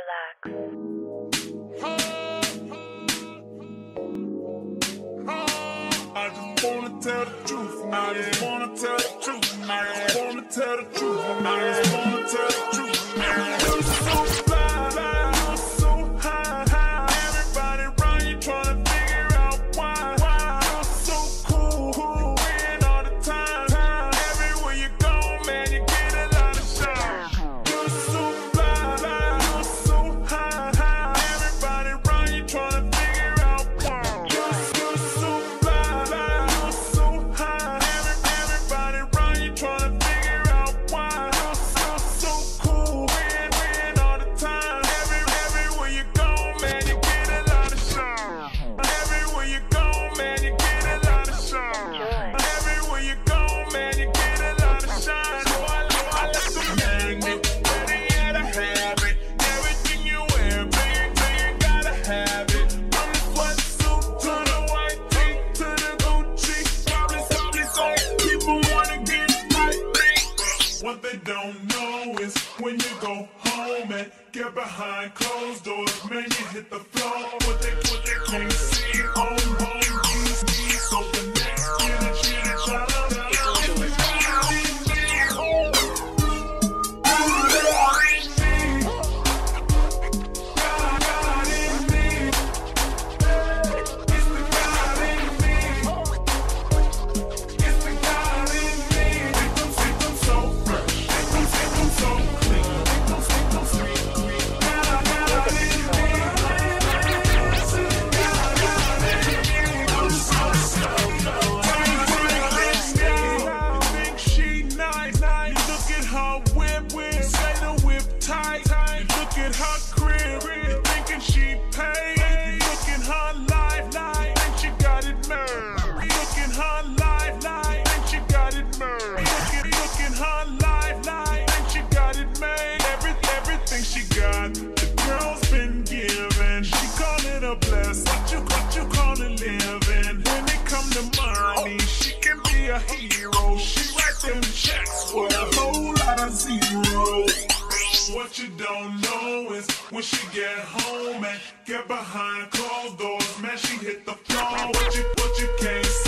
I just wanna tell the truth. I just wanna tell the truth. I just wanna tell the truth. I just wanna tell the truth. You're so fly, you're so high. Everybody around you tryna figure out why. You're so cool, win all the time. Everywhere you go, man, you get a lot of shine. You're so fly, you're so high. Everybody around you tryna figure out why. You're so fly, you're so high. Everybody around you tryna figure out why. You're so cool, win all the time. Everywhere you go, man, you get a lot of shine. Everywhere you go, man, you get a lot of shine. Everywhere you go, man, you get a lot of shine. So I let the magnet, better yet I have it. Everything you wear, baby, you gotta have it. From the sweatsuit to the white tee to the Gucci. Probably so people wanna get like me. What they don't know is when you go home and get behind closed doors, man, you hit the floor. What they can't see on home these so the next energy try to what you don't know is when she get home and get behind closed doors, man, she hit the floor. What you can't see.